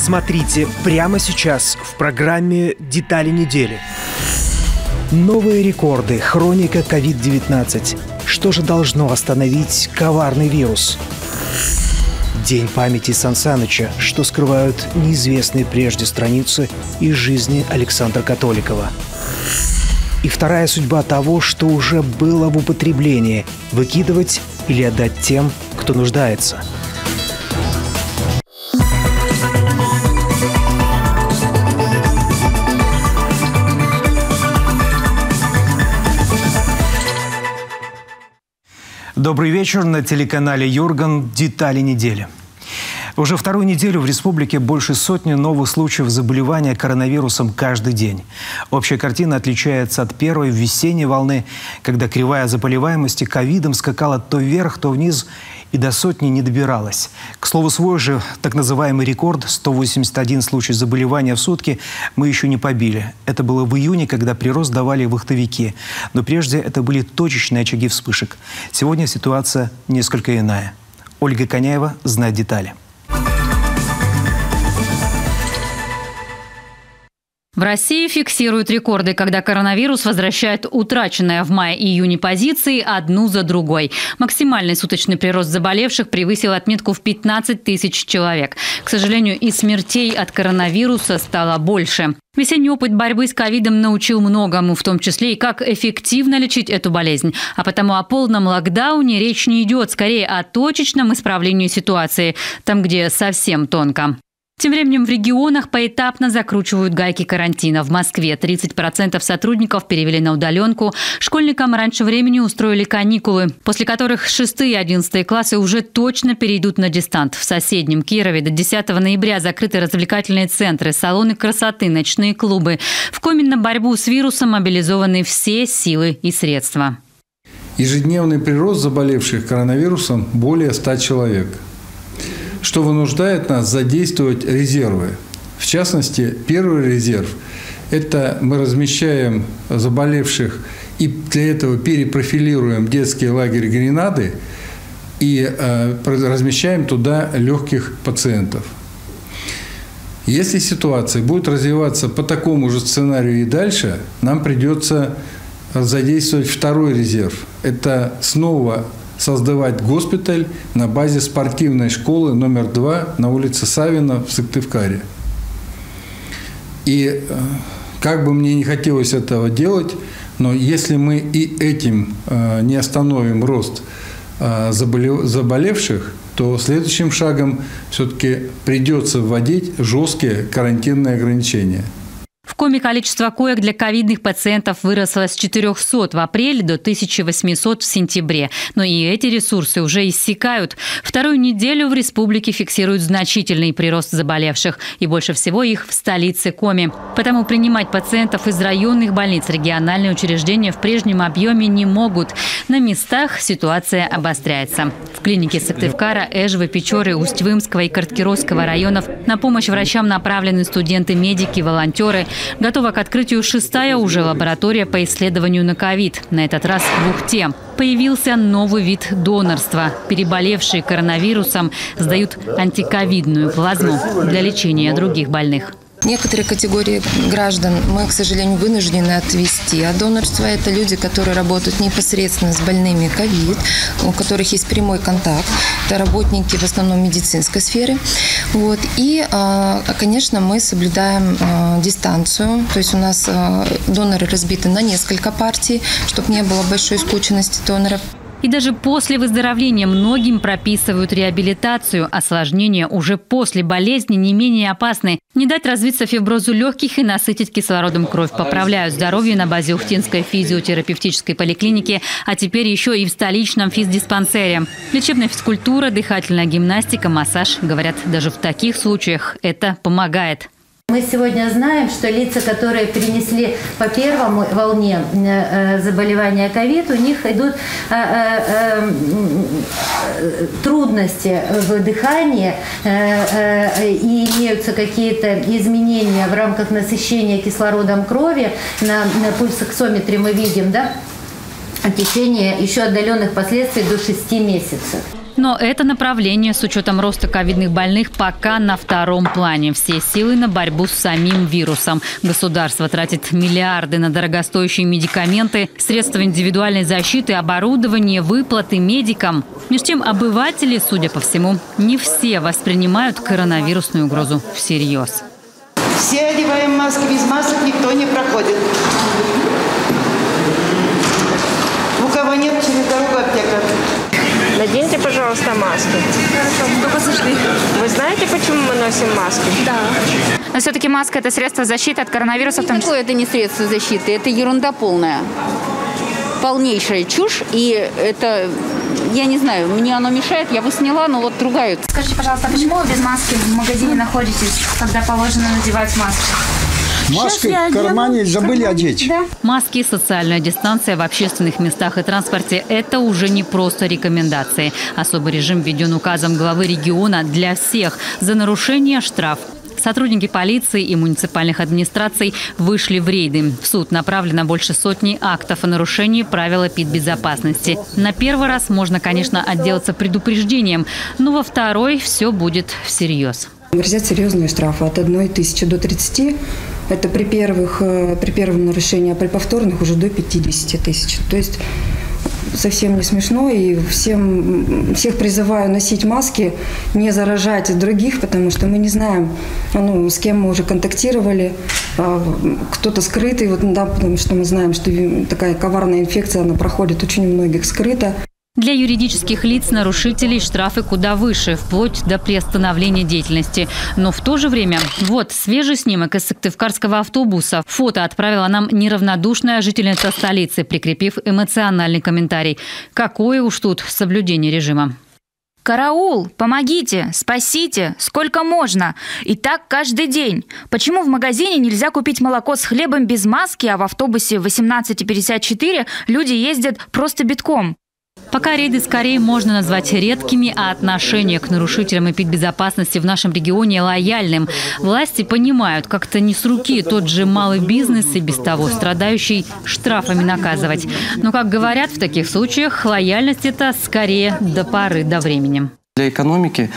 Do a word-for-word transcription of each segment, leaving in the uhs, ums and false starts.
Смотрите прямо сейчас в программе «Детали недели». Новые рекорды. Хроника ковид девятнадцать. Что же должно остановить коварный вирус? День памяти Сан Саныча. Что скрывают неизвестные прежде страницы из жизни Александра Католикова. И вторая судьба того, что уже было в употреблении – выкидывать или отдать тем, кто нуждается. Добрый вечер. На телеканале «Юрган» «Детали недели». Уже вторую неделю в республике больше сотни новых случаев заболевания коронавирусом каждый день. Общая картина отличается от первой весенней волны, когда кривая заболеваемости ковидом скакала то вверх, то вниз и до сотни не добиралась. К слову, свой же так называемый рекорд – сто восемьдесят один случай заболевания в сутки – мы еще не побили. Это было в июне, когда прирост давали вахтовики. Но прежде это были точечные очаги вспышек. Сегодня ситуация несколько иная. Ольга Коняева знает детали. В России фиксируют рекорды, когда коронавирус возвращает утраченные в мае-июне позиции одну за другой. Максимальный суточный прирост заболевших превысил отметку в пятнадцать тысяч человек. К сожалению, и смертей от коронавируса стало больше. Весенний опыт борьбы с ковидом научил многому, в том числе и как эффективно лечить эту болезнь. А потому о полном локдауне речь не идет, скорее о точечном исправлении ситуации, там, где совсем тонко. Тем временем в регионах поэтапно закручивают гайки карантина. В Москве тридцать процентов сотрудников перевели на удаленку. Школьникам раньше времени устроили каникулы, после которых шестые и одиннадцатые классы уже точно перейдут на дистант. В соседнем Кирове до десятого ноября закрыты развлекательные центры, салоны красоты, ночные клубы. В Коми на борьбу с вирусом мобилизованы все силы и средства. Ежедневный прирост заболевших коронавирусом более ста человек, что вынуждает нас задействовать резервы. В частности, первый резерв – это мы размещаем заболевших и для этого перепрофилируем детские лагеря Гренады и э, размещаем туда легких пациентов. Если ситуация будет развиваться по такому же сценарию и дальше, нам придется задействовать второй резерв. Это снова создавать госпиталь на базе спортивной школы номер два на улице Савина в Сыктывкаре. И как бы мне не хотелось этого делать, но если мы и этим не остановим рост заболевших, то следующим шагом все-таки придется вводить жесткие карантинные ограничения. В Коми количество коек для ковидных пациентов выросло с четырёхсот в апреле до тысячи восьмисот в сентябре. Но и эти ресурсы уже иссякают. Вторую неделю в республике фиксируют значительный прирост заболевших. И больше всего их в столице Коми. Потому принимать пациентов из районных больниц региональные учреждения в прежнем объеме не могут. На местах ситуация обостряется. В клинике Сыктывкара, Эжвы, Печоры, Усть-Вымского и Карткировского районов на помощь врачам направлены студенты, медики, волонтеры. Готова к открытию шестая уже лаборатория по исследованию на ковид. На этот раз в Ухте. Появился новый вид донорства. Переболевшие коронавирусом сдают антиковидную плазму для лечения других больных. Некоторые категории граждан мы, к сожалению, вынуждены отвести от донорства. Это люди, которые работают непосредственно с больными ковид, у которых есть прямой контакт. Это работники в основном медицинской сферы. Вот. И, конечно, мы соблюдаем дистанцию. То есть у нас доноры разбиты на несколько партий, чтобы не было большой скученности доноров. И даже после выздоровления многим прописывают реабилитацию. Осложнения уже после болезни не менее опасны. Не дать развиться фиброзу легких и насытить кислородом кровь. Поправляют здоровье на базе Ухтинской физиотерапевтической поликлиники, а теперь еще и в столичном физдиспансере. Лечебная физкультура, дыхательная гимнастика, массаж. Говорят, даже в таких случаях это помогает. Мы сегодня знаем, что лица, которые перенесли по первому волне заболевания ковид, у них идут трудности в дыхании и имеются какие-то изменения в рамках насыщения кислородом крови. На, на пульсоксометре мы видим, да, в течение еще отдаленных последствий до шести месяцев. Но это направление с учетом роста ковидных больных пока на втором плане. Все силы на борьбу с самим вирусом. Государство тратит миллиарды на дорогостоящие медикаменты, средства индивидуальной защиты, оборудование, выплаты медикам. Между тем обыватели, судя по всему, не все воспринимают коронавирусную угрозу всерьез. Все одеваем маски, без масок никто не проходит. У кого нет, через дорогу аптека. Наденьте, пожалуйста, маски. Хорошо, только сошли. Вы знаете, почему мы носим маски? Да. Но все-таки маска – это средство защиты от коронавируса. В том числе. Это не средство защиты, это ерунда полная. Полнейшая чушь. И это, я не знаю, мне оно мешает, я бы сняла, но вот ругают. Скажите, пожалуйста, почему вы без маски в магазине находитесь, когда положено надевать маску? Маски в кармане забыли одеть. Да. Маски, социальная дистанция в общественных местах и транспорте – это уже не просто рекомендации. Особый режим введен указом главы региона для всех. За нарушение – штраф. Сотрудники полиции и муниципальных администраций вышли в рейды. В суд направлено больше сотни актов о нарушении правил эпидбезопасности. На первый раз можно, конечно, отделаться предупреждением, но во второй все будет всерьез. Грозят серьезные штрафы от одной тысячи до тридцати. Это при первых, при первом нарушении, а при повторных уже до пятидесяти тысяч. То есть совсем не смешно. И всем, всех призываю носить маски, не заражать других, потому что мы не знаем, ну, с кем мы уже контактировали. Кто-то скрытый, вот, да, потому что мы знаем, что такая коварная инфекция, она проходит очень у многих скрыто. Для юридических лиц нарушителей штрафы куда выше, вплоть до приостановления деятельности. Но в то же время, вот свежий снимок из сыктывкарского автобуса. Фото отправила нам неравнодушная жительница столицы, прикрепив эмоциональный комментарий. Какое уж тут соблюдение режима. Караул! Помогите! Спасите! Сколько можно? И так каждый день. Почему в магазине нельзя купить молоко с хлебом без маски, а в автобусе восемнадцать пятьдесят четыре люди ездят просто битком? Пока рейды скорее можно назвать редкими, а отношение к нарушителям эпидбезопасности в нашем регионе лояльным. Власти понимают, как-то не с руки тот же малый бизнес и без того страдающий штрафами наказывать. Но, как говорят в таких случаях, лояльность – это скорее до поры до времени. Для экономики,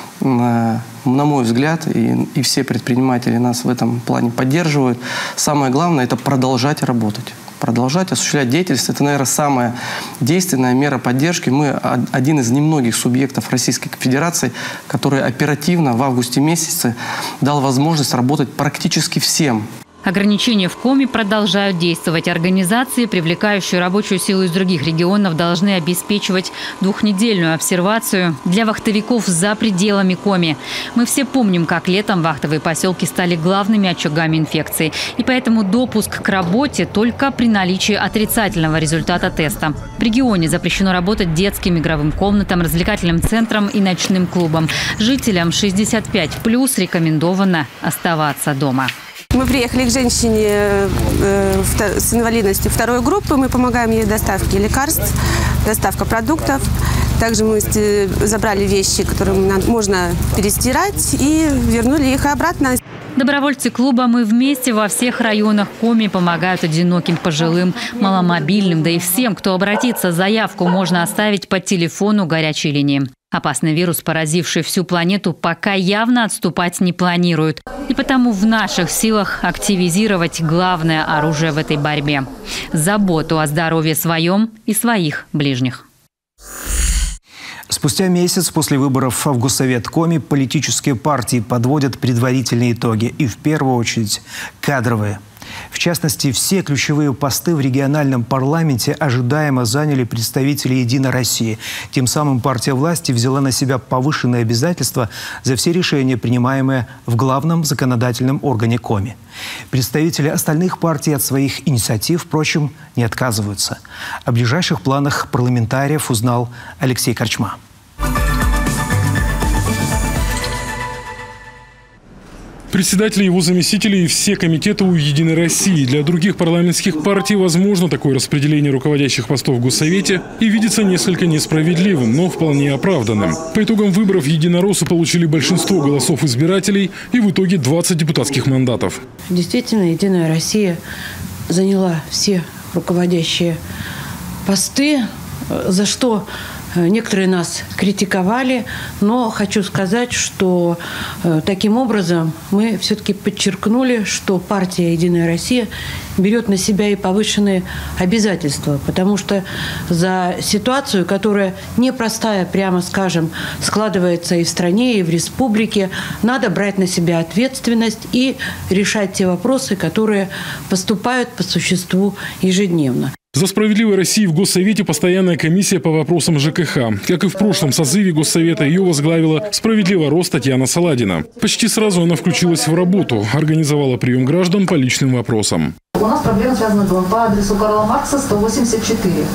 на мой взгляд, и, и все предприниматели нас в этом плане поддерживают, самое главное – это продолжать работать. Продолжать осуществлять деятельность – это, наверное, самая действенная мера поддержки. Мы один из немногих субъектов Российской Федерации, который оперативно в августе месяце дал возможность работать практически всем. Ограничения в Коми продолжают действовать. Организации, привлекающие рабочую силу из других регионов, должны обеспечивать двухнедельную обсервацию для вахтовиков за пределами Коми. Мы все помним, как летом вахтовые поселки стали главными очагами инфекции. И поэтому допуск к работе только при наличии отрицательного результата теста. В регионе запрещено работать детским игровым комнатам, развлекательным центрам и ночным клубам. Жителям шестьдесят пять плюс рекомендовано оставаться дома. Мы приехали к женщине э, с инвалидностью второй группы. Мы помогаем ей в доставке лекарств, доставка продуктов. Также мы забрали вещи, которые можно перестирать, и вернули их обратно. Добровольцы клуба «Мы вместе» во всех районах Коми помогают одиноким, пожилым, маломобильным, да и всем, кто обратится. Заявку можно оставить по телефону горячей линии. Опасный вирус, поразивший всю планету, пока явно отступать не планирует. И потому в наших силах активизировать главное оружие в этой борьбе – заботу о здоровье своем и своих ближних. Спустя месяц после выборов в Госсовет Коми политические партии подводят предварительные итоги. И в первую очередь кадровые. В частности, все ключевые посты в региональном парламенте ожидаемо заняли представители «Единой России». Тем самым партия власти взяла на себя повышенные обязательства за все решения, принимаемые в главном законодательном органе Коми. Представители остальных партий от своих инициатив, впрочем, не отказываются. О ближайших планах парламентариев узнал Алексей Корчма. Председатели, его заместители и все комитеты у «Единой России». Для других парламентских партий возможно такое распределение руководящих постов в Госсовете и видится несколько несправедливым, но вполне оправданным. По итогам выборов единороссы получили большинство голосов избирателей и в итоге двадцать депутатских мандатов. Действительно, «Единая Россия» заняла все руководящие посты, за что Некоторые нас критиковали, но хочу сказать, что таким образом мы все-таки подчеркнули, что партия «Единая Россия» берет на себя и повышенные обязательства, потому что за ситуацию, которая непростая, прямо скажем, складывается и в стране, и в республике, надо брать на себя ответственность и решать те вопросы, которые поступают по существу ежедневно. За «Справедливой России» в Госсовете постоянная комиссия по вопросам ЖКХ. Как и в прошлом созыве Госсовета, ее возглавила «Справедливый рост» Татьяна Саладина. Почти сразу она включилась в работу, организовала прием граждан по личным вопросам. У нас проблема связана с домом по адресу Карла Маркса, сто восемьдесят четыре.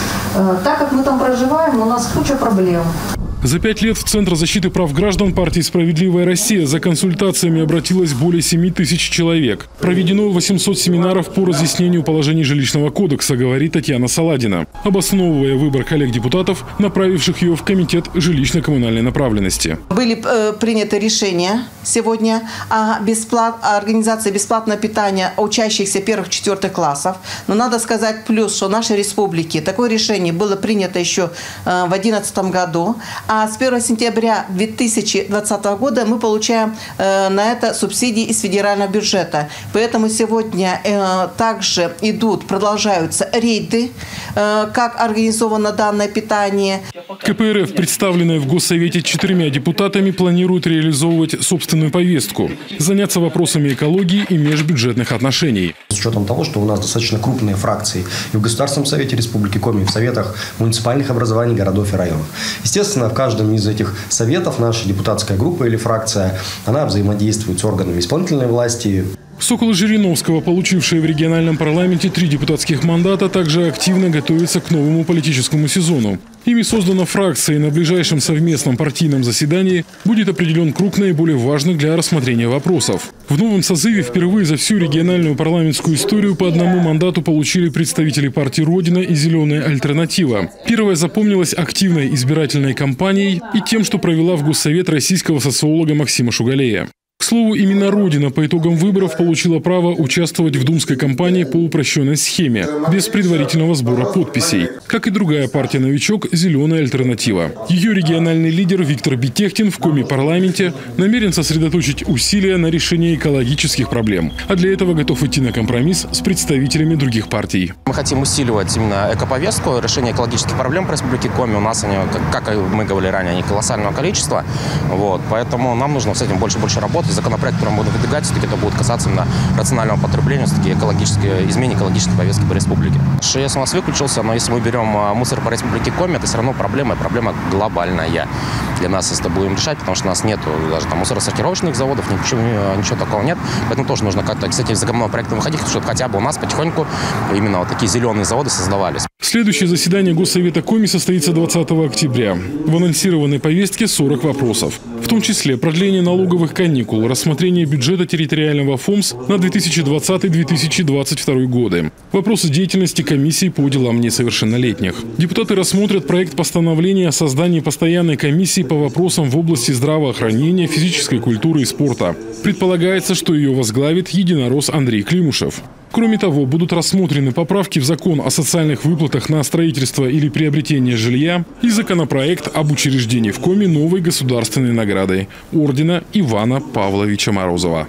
Так как мы там проживаем, у нас куча проблем. За пять лет в Центр защиты прав граждан партии «Справедливая Россия» за консультациями обратилось более семи тысяч человек. Проведено восемьсот семинаров по разъяснению положений жилищного кодекса, говорит Татьяна Саладина, обосновывая выбор коллег-депутатов, направивших ее в Комитет жилищно-коммунальной направленности. Были э, приняты решения сегодня о, бесплат... о организации бесплатного питания учащихся первых-четвертых классов. Но надо сказать плюс, что в нашей республике такое решение было принято еще э, в две тысячи одиннадцатом году. А с первого сентября две тысячи двадцатого года мы получаем э, на это субсидии из федерального бюджета. Поэтому сегодня э, также идут, продолжаются рейды, э, как организовано данное питание. КПРФ, представленная в Госсовете четырьмя депутатами, планирует реализовывать собственную повестку, заняться вопросами экологии и межбюджетных отношений. С учетом того, что у нас достаточно крупные фракции и в Государственном совете Республики Коми, и в советах муниципальных образований городов и районов. Естественно, в каждом из этих советов наша депутатская группа или фракция, она взаимодействует с органами исполнительной власти. Соколы Жириновского, получившие в региональном парламенте три депутатских мандата, также активно готовятся к новому политическому сезону. Ими создана фракция, и на ближайшем совместном партийном заседании будет определен круг наиболее важных для рассмотрения вопросов. В новом созыве впервые за всю региональную парламентскую историю по одному мандату получили представители партии «Родина» и «Зеленая альтернатива». Первая запомнилась активной избирательной кампанией и тем, что провела в Госсовет российского социолога Максима Шугалея. К слову, именно «Родина» по итогам выборов получила право участвовать в думской кампании по упрощенной схеме, без предварительного сбора подписей, как и другая партия-новичок «Зеленая альтернатива». Ее региональный лидер Виктор Бетехтин в Коми-парламенте намерен сосредоточить усилия на решении экологических проблем, а для этого готов идти на компромисс с представителями других партий. Мы хотим усиливать именно экоповестку, решение экологических проблем в Республике Коми. У нас они, как мы говорили ранее, они колоссального количества, вот, поэтому нам нужно с этим больше и больше работать. Законопроект, который мы будем выдвигать, все-таки это будет касаться именно рационального потребления, все-таки экологические, изменения экологической повестки по республике. ШС у нас выключился, но если мы берем мусор по республике Коми, это все равно проблема, и проблема глобальная для нас, если это будем решать, потому что у нас нет даже там мусоросортировочных заводов, ничего, ничего такого нет. Поэтому тоже нужно как-то, кстати, из законопроекта выходить, чтобы хотя бы у нас потихоньку именно вот такие зеленые заводы создавались. Следующее заседание Госсовета Коми состоится двадцатого октября. В анонсированной повестке сорок вопросов, в том числе продление налоговых каникул, рассмотрение бюджета территориального ФОМС на две тысячи двадцатый — две тысячи двадцать второй годы, вопросы деятельности комиссии по делам несовершеннолетних. Депутаты рассмотрят проект постановления о создании постоянной комиссии по вопросам в области здравоохранения, физической культуры и спорта. Предполагается, что ее возглавит единорос Андрей Климушев. Кроме того, будут рассмотрены поправки в закон о социальных выплатах на строительство или приобретение жилья и законопроект об учреждении в Коми новой государственной награды ордена Ивана Павловича Морозова.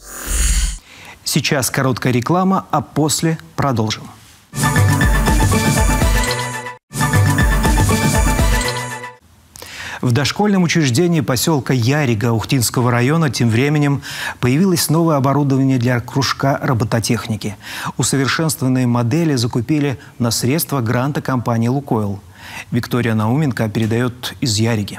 Сейчас короткая реклама, а после продолжим. В дошкольном учреждении поселка Ярига Ухтинского района тем временем появилось новое оборудование для кружка робототехники. Усовершенствованные модели закупили на средства гранта компании «Лукойл». Виктория Науменко передает из Яриги.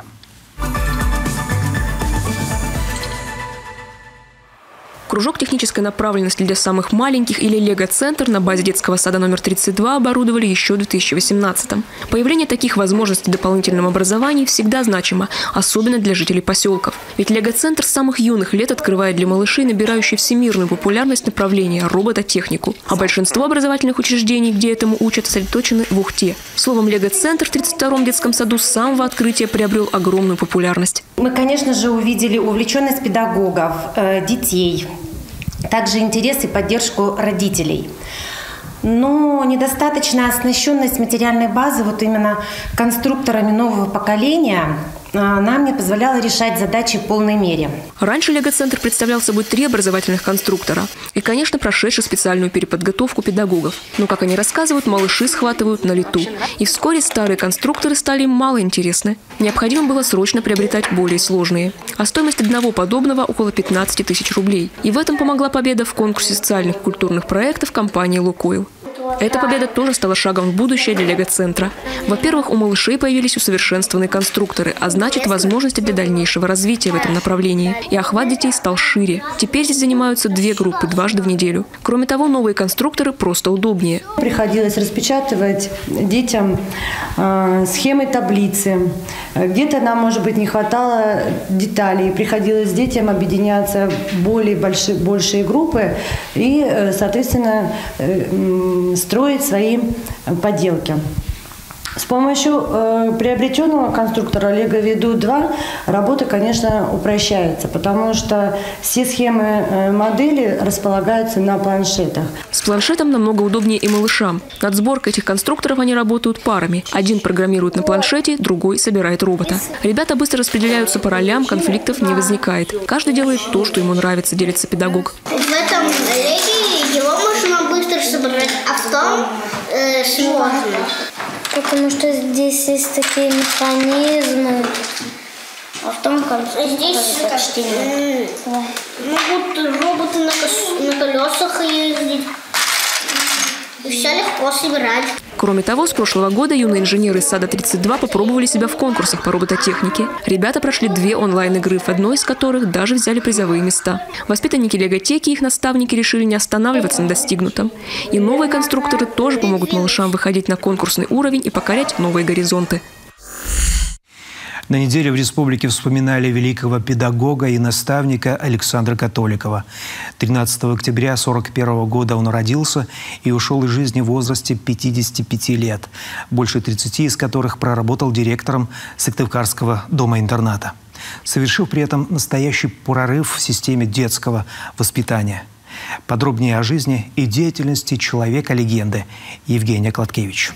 Кружок технической направленности для самых маленьких или лего-центр на базе детского сада номер тридцать два оборудовали еще в две тысячи восемнадцатом. Появление таких возможностей в дополнительном образовании всегда значимо, особенно для жителей поселков. Ведь лего-центр с самых юных лет открывает для малышей, набирающий всемирную популярность, направление робототехнику. А большинство образовательных учреждений, где этому учат, сосредоточены в Ухте. Словом, лего-центр в тридцать втором детском саду с самого открытия приобрел огромную популярность. Мы, конечно же, увидели увлеченность педагогов, детей, также интерес и поддержку родителей. но недостаточная оснащенность материальной базы вот именно конструкторами нового поколения нам не позволяла решать задачи в полной мере. Раньше Лего-центр представлял собой три образовательных конструктора и, конечно, прошедших специальную переподготовку педагогов. Но, как они рассказывают, малыши схватывают на лету. И вскоре старые конструкторы стали им мало интересны. Необходимо было срочно приобретать более сложные. А стоимость одного подобного около пятнадцати тысяч рублей. И в этом помогла победа в конкурсе социальных культурных проектов компании «Лукойл». Эта победа тоже стала шагом в будущее для Лего-центра. Во-первых, у малышей появились усовершенствованные конструкторы, а значит, возможности для дальнейшего развития в этом направлении. И охват детей стал шире. Теперь здесь занимаются две группы дважды в неделю. Кроме того, новые конструкторы просто удобнее. Приходилось распечатывать детям э, схемы таблицы. Где-то нам, может быть, не хватало деталей. Приходилось детям объединяться в более большие, большие группы и, э, соответственно, э, строить свои поделки. С помощью э, приобретенного конструктора Lego Веду два работа, конечно, упрощается, потому что все схемы э, модели располагаются на планшетах. С планшетом намного удобнее и малышам. Над сборкой этих конструкторов они работают парами. Один программирует на планшете, другой собирает робота. Ребята быстро распределяются по ролям, конфликтов не возникает. Каждый делает то, что ему нравится, делится педагог. В этом Лего его можно быстро собрать, а в том э, сложно. Потому что здесь есть такие механизмы, а в том конце здесь почти нет. Могут роботы на, на колесах ездить, и все легко собирать. Кроме того, с прошлого года юные инженеры из сада тридцать два попробовали себя в конкурсах по робототехнике. Ребята прошли две онлайн-игры, в одной из которых даже взяли призовые места. Воспитанники леготеки и их наставники решили не останавливаться на достигнутом. И новые конструкторы тоже помогут малышам выходить на конкурсный уровень и покорять новые горизонты. На неделе в республике вспоминали великого педагога и наставника Александра Католикова. тринадцатого октября сорок первого года он родился и ушел из жизни в возрасте пятидесяти пяти лет, больше тридцати из которых проработал директором Сыктывкарского дома-интерната, совершив при этом настоящий прорыв в системе детского воспитания. Подробнее о жизни и деятельности человека-легенды Евгения Кладкевич.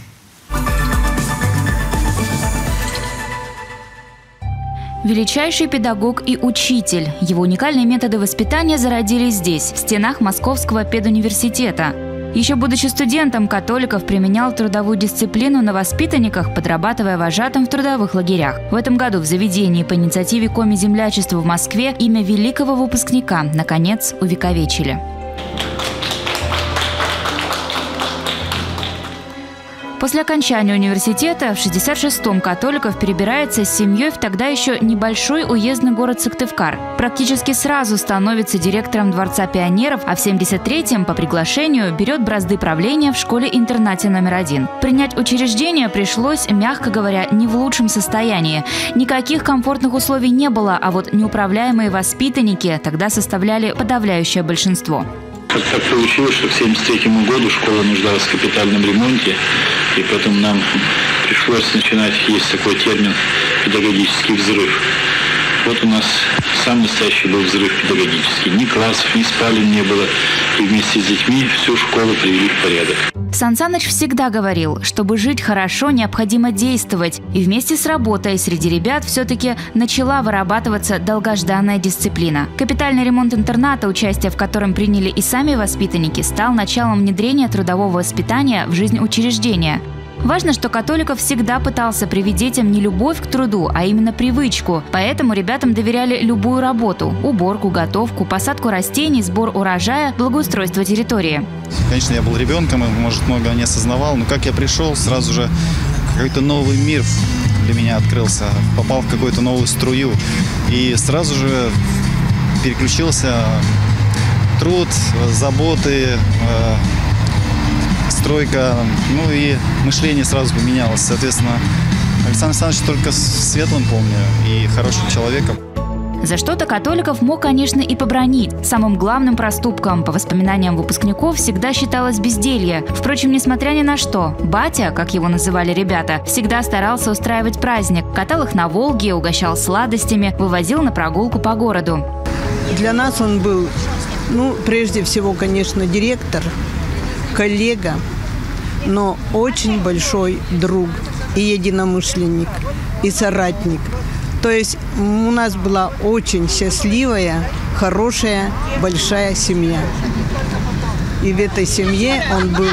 Величайший педагог и учитель. Его уникальные методы воспитания зародились здесь, в стенах Московского педуниверситета. Еще будучи студентом, Католиков применял трудовую дисциплину на воспитанниках, подрабатывая вожатым в трудовых лагерях. В этом году в заведении по инициативе Коми землячества в Москве имя великого выпускника, наконец, увековечили. После окончания университета в шестьдесят шестом Католиков перебирается с семьей в тогда еще небольшой уездный город Сыктывкар. Практически сразу становится директором Дворца пионеров, а в семьдесят третьем по приглашению берет бразды правления в школе-интернате номер один. Принять учреждение пришлось, мягко говоря, не в лучшем состоянии. Никаких комфортных условий не было, а вот неуправляемые воспитанники тогда составляли подавляющее большинство. Как так получилось, что к семьдесят третьему году школа нуждалась в капитальном ремонте, и поэтому нам пришлось начинать, есть такой термин, педагогический взрыв. Вот у нас сам настоящий был взрыв педагогический. Ни классов, ни спален не было. И вместе с детьми всю школу привели в порядок. Сан Саныч всегда говорил, чтобы жить хорошо, необходимо действовать. И вместе с работой среди ребят все-таки начала вырабатываться долгожданная дисциплина. Капитальный ремонт интерната, участие в котором приняли и сами воспитанники, стал началом внедрения трудового воспитания в жизнь учреждения. Важно, что Католиков всегда пытался привить детям не любовь к труду, а именно привычку. Поэтому ребятам доверяли любую работу – уборку, готовку, посадку растений, сбор урожая, благоустройство территории. Конечно, я был ребенком и, может, много не осознавал, но как я пришел, сразу же какой-то новый мир для меня открылся, попал в какую-то новую струю и сразу же переключился труд, заботы, стройка, ну и мышление сразу поменялось. Соответственно, Александр Александрович только светлым помню и хорошим человеком. За что-то Католиков мог, конечно, и побранить. Самым главным проступком, по воспоминаниям выпускников, всегда считалось безделье. Впрочем, несмотря ни на что, батя, как его называли ребята, всегда старался устраивать праздник. Катал их на Волге, угощал сладостями, вывозил на прогулку по городу. Для нас он был, ну, прежде всего, конечно, директор, коллега, но очень большой друг и единомышленник, и соратник. То есть у нас была очень счастливая, хорошая, большая семья. И в этой семье он был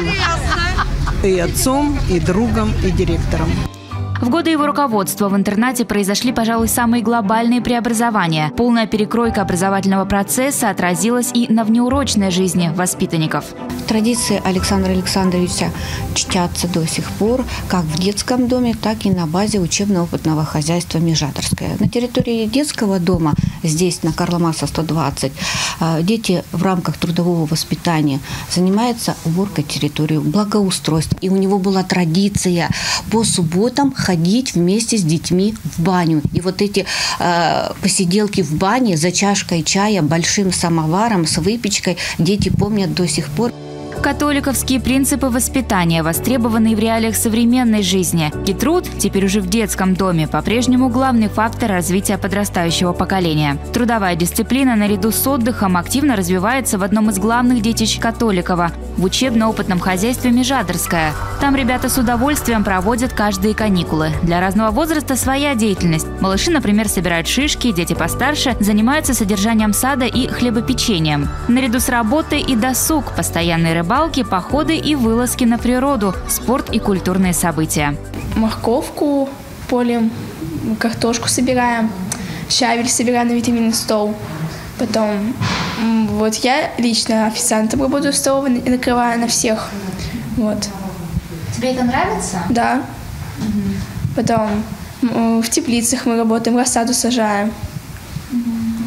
и отцом, и другом, и директором. В годы его руководства в интернате произошли, пожалуй, самые глобальные преобразования. Полная перекройка образовательного процесса отразилась и на внеурочной жизни воспитанников. Традиции Александра Александровича чтятся до сих пор как в детском доме, так и на базе учебно-опытного хозяйства «Межаторское». На территории детского дома, здесь на Карла Маркса сто двадцать, дети в рамках трудового воспитания занимаются уборкой территории, благоустройством. И у него была традиция по субботам ходить вместе с детьми в баню. И вот эти э, посиделки в бане за чашкой чая, большим самоваром с выпечкой дети помнят до сих пор. Католиковские принципы воспитания, востребованные в реалиях современной жизни. И труд, теперь уже в детском доме, по-прежнему главный фактор развития подрастающего поколения. Трудовая дисциплина наряду с отдыхом активно развивается в одном из главных детищ Католикова – в учебно-опытном хозяйстве «Межаторское». Там ребята с удовольствием проводят каждые каникулы. Для разного возраста своя деятельность. Малыши, например, собирают шишки, дети постарше занимаются содержанием сада и хлебопечением. Наряду с работой и досуг, постоянные рыбалки, походы и вылазки на природу, спорт и культурные события. Морковку полем, картошку собираем, щавель собираем на витаминный стол. Потом вот я лично официантом работаю в столовой, накрываю на всех. Вот. Тебе это нравится? Да. Угу. Потом в теплицах мы работаем, рассаду сажаем. Угу.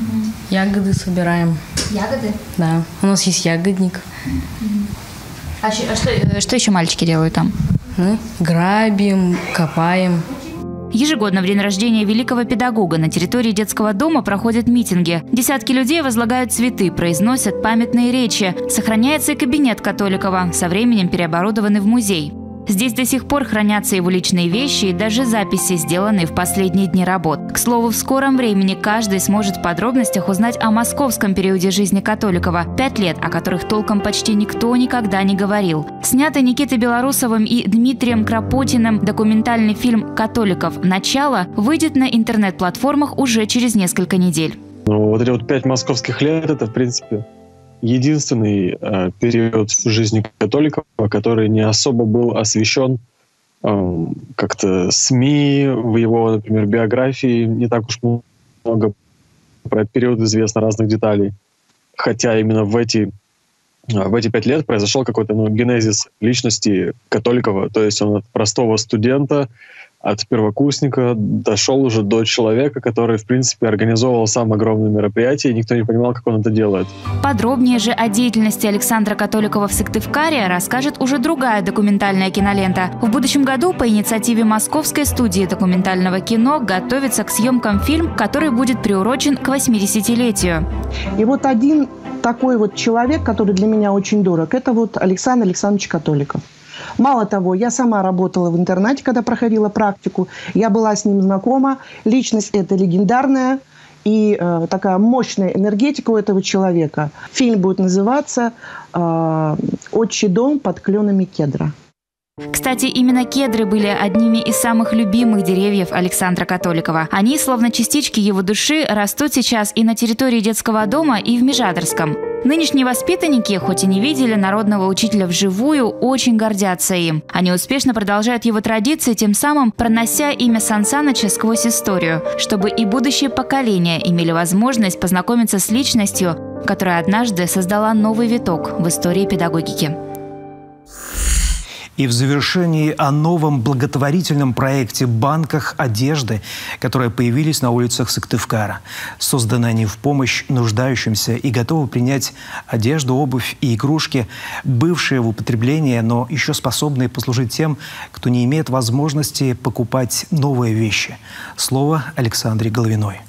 Ягоды собираем. Ягоды? Да. У нас есть ягодник. Угу. А, что, а что, что еще мальчики делают там? Мы грабим, копаем. Ежегодно в день рождения великого педагога на территории детского дома проходят митинги. Десятки людей возлагают цветы, произносят памятные речи. Сохраняется и кабинет Католикова, со временем переоборудованный в музей. Здесь до сих пор хранятся его личные вещи и даже записи, сделанные в последние дни работ. К слову, в скором времени каждый сможет в подробностях узнать о московском периоде жизни Католикова. Пять лет, о которых толком почти никто никогда не говорил. Снятый Никитой Белоусовым и Дмитрием Кропотиным документальный фильм «Католиков. Начало» выйдет на интернет-платформах уже через несколько недель. Ну, вот эти вот пять московских лет – это, в принципе, единственный э, период в жизни Католикова, который не особо был освещен э, как-то СМИ, в его, например, биографии не так уж много про этот период известно разных деталей. Хотя именно в эти, в эти пять лет произошел какой-то ну, генезис личности Католикова. То есть он от простого студента, от первокурсника дошел уже до человека, который, в принципе, организовывал сам огромные мероприятия, и никто не понимал, как он это делает. Подробнее же о деятельности Александра Католикова в Сыктывкаре расскажет уже другая документальная кинолента. В будущем году по инициативе Московской студии документального кино готовится к съемкам фильм, который будет приурочен к восьмидесятилетию. И вот один такой вот человек, который для меня очень дорог, это вот Александр Александрович Католиков. Мало того, я сама работала в интернате, когда проходила практику. Я была с ним знакома. Личность эта легендарная и э, такая мощная энергетика у этого человека. Фильм будет называться э, «Отчий дом под кленами кедра». Кстати, именно кедры были одними из самых любимых деревьев Александра Католикова. Они, словно частички его души, растут сейчас и на территории детского дома, и в Межаторском. Нынешние воспитанники, хоть и не видели народного учителя вживую, очень гордятся им. Они успешно продолжают его традиции, тем самым пронося имя Сан Саныча сквозь историю, чтобы и будущие поколения имели возможность познакомиться с личностью, которая однажды создала новый виток в истории педагогики. И в завершении о новом благотворительном проекте «Банках одежды», которые появились на улицах Сыктывкара. Созданы они в помощь нуждающимся и готовы принять одежду, обувь и игрушки, бывшие в употреблении, но еще способные послужить тем, кто не имеет возможности покупать новые вещи. Слово Александре Головиной.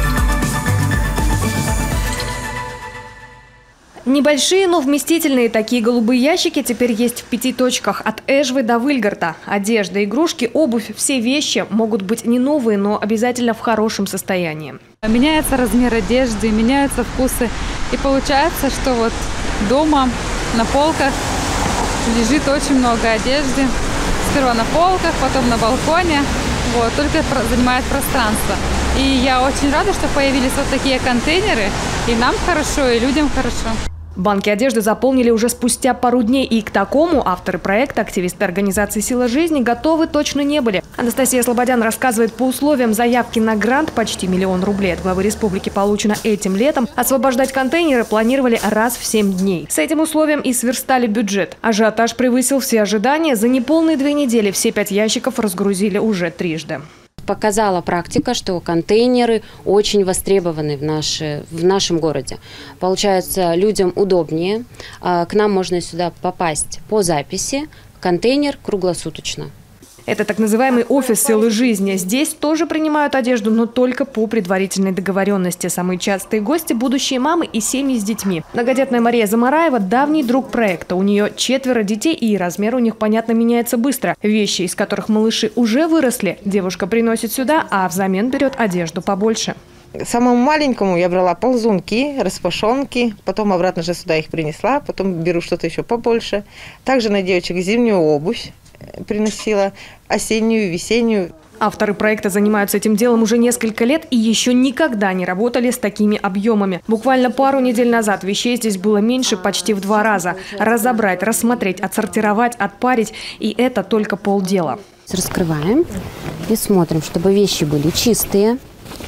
Небольшие, но вместительные такие голубые ящики теперь есть в пяти точках от Эжвы до Выльгарта. Одежда, игрушки, обувь, все вещи могут быть не новые, но обязательно в хорошем состоянии. Меняется размер одежды, меняются вкусы. И получается, что вот дома на полках лежит очень много одежды. Сперва на полках, потом на балконе. Вот, только занимает пространство. И я очень рада, что появились вот такие контейнеры. И нам хорошо, и людям хорошо. Банки одежды заполнили уже спустя пару дней, и к такому авторы проекта, активисты организации «Сила жизни» готовы точно не были. Анастасия Слободян рассказывает, по условиям заявки на грант почти миллион рублей от главы республики получено этим летом. Освобождать контейнеры планировали раз в семь дней. С этим условием и сверстали бюджет. Ажиотаж превысил все ожидания. За неполные две недели все пять ящиков разгрузили уже трижды. Показала практика, что контейнеры очень востребованы в, наши, в нашем городе. Получается, людям удобнее. К нам можно сюда попасть по записи. Контейнер круглосуточно. Это так называемый офис «Силы жизни». Здесь тоже принимают одежду, но только по предварительной договоренности. Самые частые гости – будущие мамы и семьи с детьми. Многодетная Мария Замараева – давний друг проекта. У нее четверо детей, и размер у них, понятно, меняется быстро. Вещи, из которых малыши уже выросли, девушка приносит сюда, а взамен берет одежду побольше. Самому маленькому я брала ползунки, распашонки, потом обратно же сюда их принесла, потом беру что-то еще побольше. Также на девочек зимнюю обувь приносила, осеннюю, весеннюю. Авторы проекта занимаются этим делом уже несколько лет и еще никогда не работали с такими объемами. Буквально пару недель назад вещей здесь было меньше почти в два раза. Разобрать, рассмотреть, отсортировать, отпарить – и это только полдела. Раскрываем и смотрим, чтобы вещи были чистые.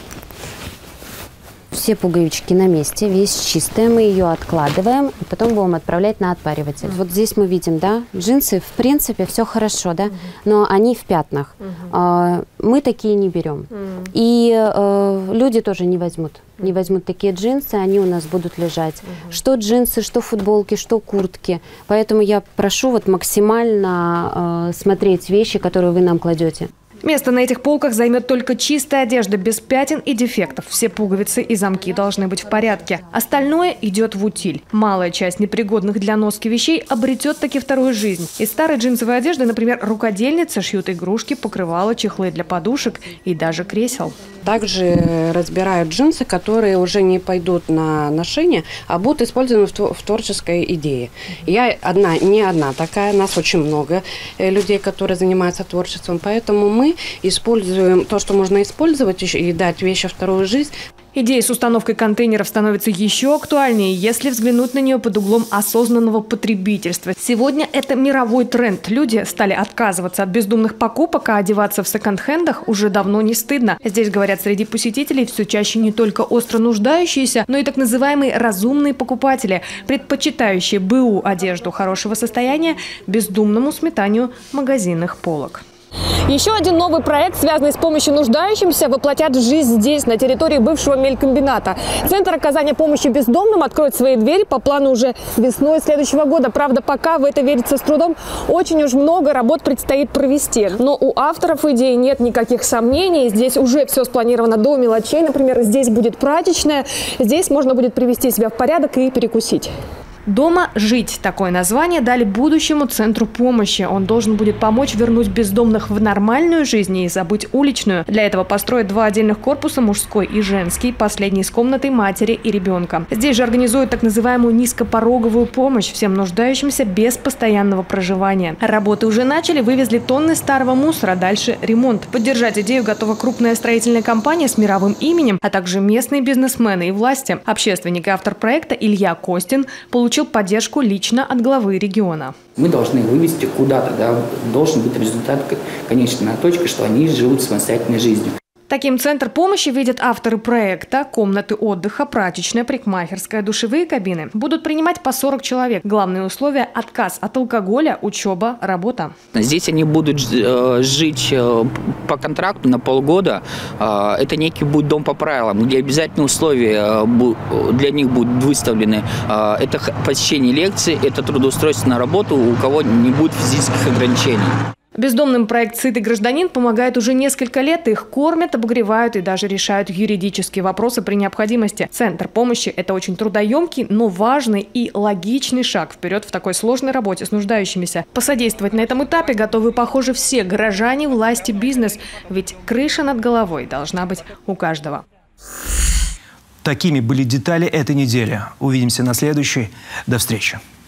Все пуговички на месте, вещь чистая, мы ее откладываем, и потом будем отправлять на отпариватель. Mm-hmm. Вот здесь мы видим, да, джинсы, в принципе, все хорошо, да, mm-hmm. но они в пятнах. Mm-hmm. а, мы такие не берем. Mm-hmm. И а, люди тоже не возьмут. Mm-hmm. Не возьмут такие джинсы, они у нас будут лежать. Mm-hmm. Что джинсы, что футболки, что куртки. Поэтому я прошу вот максимально а, смотреть вещи, которые вы нам кладете. Место на этих полках займет только чистая одежда, без пятен и дефектов. Все пуговицы и замки должны быть в порядке. Остальное идет в утиль. Малая часть непригодных для носки вещей обретет таки вторую жизнь. Из старой джинсовой одежды, например, рукодельницы шьют игрушки, покрывала, чехлы для подушек и даже кресел. Также разбирают джинсы, которые уже не пойдут на ношение, а будут использованы в творческой идее. Я одна, не одна такая, нас очень много людей, которые занимаются творчеством, поэтому мы используем то, что можно использовать и дать вещи вторую жизнь. Идея с установкой контейнеров становится еще актуальнее, если взглянуть на нее под углом осознанного потребительства. Сегодня это мировой тренд. Люди стали отказываться от бездумных покупок, а одеваться в секонд-хендах уже давно не стыдно. Здесь, говорят, среди посетителей все чаще не только остро нуждающиеся, но и так называемые разумные покупатели, предпочитающие БУ одежду хорошего состояния бездумному сметанию магазинных полок. Еще один новый проект, связанный с помощью нуждающимся, воплотят в жизнь здесь, на территории бывшего мелькомбината. Центр оказания помощи бездомным откроет свои двери по плану уже весной следующего года. Правда, пока в это верится с трудом, очень уж много работ предстоит провести. Но у авторов идеи нет никаких сомнений. Здесь уже все спланировано до мелочей. Например, здесь будет прачечная, здесь можно будет привести себя в порядок и перекусить. «Дома жить» – такое название дали будущему центру помощи. Он должен будет помочь вернуть бездомных в нормальную жизнь и забыть уличную. Для этого построят два отдельных корпуса – мужской и женский, последний с комнатой матери и ребенка. Здесь же организуют так называемую низкопороговую помощь всем нуждающимся без постоянного проживания. Работы уже начали, вывезли тонны старого мусора, дальше ремонт. Поддержать идею готова крупная строительная компания с мировым именем, а также местные бизнесмены и власти. Общественник и автор проекта Илья Костин получил поддержку лично от главы региона. Мы должны вывести куда-то, да, должен быть результат, конечная точка, что они живут самостоятельной жизнью. Таким центр помощи видят авторы проекта. Комнаты отдыха, прачечная, парикмахерская, душевые кабины. Будут принимать по сорок человек. Главные условия – отказ от алкоголя, учеба, работа. Здесь они будут жить по контракту на полгода. Это некий будет дом по правилам, где обязательные условия для них будут выставлены. Это посещение лекций, это трудоустройство на работу, у кого не будет физических ограничений. Бездомным проект «Сытый гражданин» помогает уже несколько лет. Их кормят, обогревают и даже решают юридические вопросы при необходимости. Центр помощи – это очень трудоемкий, но важный и логичный шаг вперед в такой сложной работе с нуждающимися. Посодействовать на этом этапе готовы, похоже, все горожане, власти, бизнес. Ведь крыша над головой должна быть у каждого. Такими были детали этой недели. Увидимся на следующей. До встречи.